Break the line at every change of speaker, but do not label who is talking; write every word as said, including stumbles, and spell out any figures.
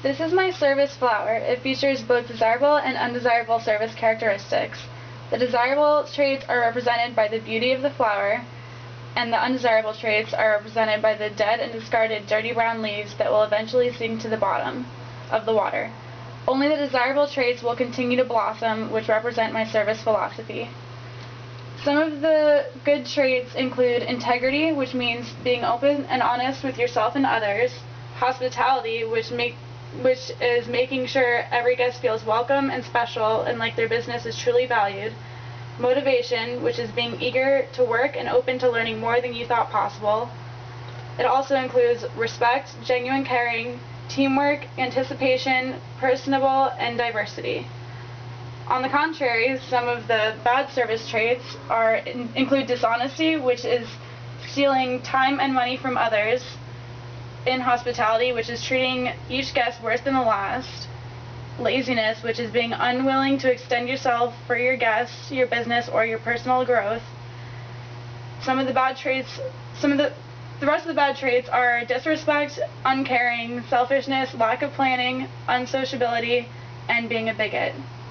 This is my service flower. It features both desirable and undesirable service characteristics. The desirable traits are represented by the beauty of the flower, and the undesirable traits are represented by the dead and discarded dirty brown leaves that will eventually sink to the bottom of the water. Only the desirable traits will continue to blossom, which represent my service philosophy. Some of the good traits include integrity, which means being open and honest with yourself and others; hospitality, which make which is making sure every guest feels welcome and special and like their business is truly valued; motivation, which is being eager to work and open to learning more than you thought possible. It also includes respect, genuine caring, teamwork, anticipation, personable, and diversity. On the contrary, some of the bad service traits are in, include dishonesty, which is stealing time and money from others; inhospitality, which is treating each guest worse than the last; laziness, which is being unwilling to extend yourself for your guests, your business, or your personal growth. Some of the bad traits, some of the, the rest of the bad traits are disrespect, uncaring, selfishness, lack of planning, unsociability, and being a bigot.